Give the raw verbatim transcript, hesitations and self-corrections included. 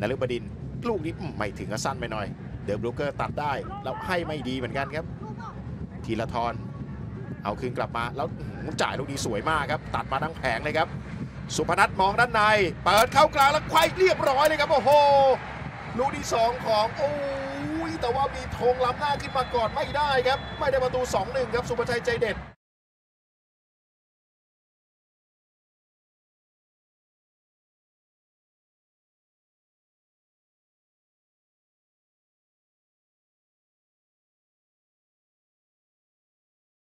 นฤบดินลูกนี้ไม่ถึงกระสั้นไปหน่อยเดอะบรูเกอร์ตัดได้แล้วให้ไม่ดีเหมือนกันครับธีรทรเอาคืนกลับมาแล้วจ่ายลูกนี้สวยมากครับตัดมาทั้งแผงเลยครับสุพนัทมองด้านในเปิดเข้ากลางแล้วไขว้เรียบร้อยเลยครับโอ้โหลูกที่สองของโอ้ยแต่ว่ามีธงล้ำหน้าขึ้นมาก่อนไม่ได้ครับไม่ได้ประตู สองหนึ่ง ครับสุภชัยใจเด็ด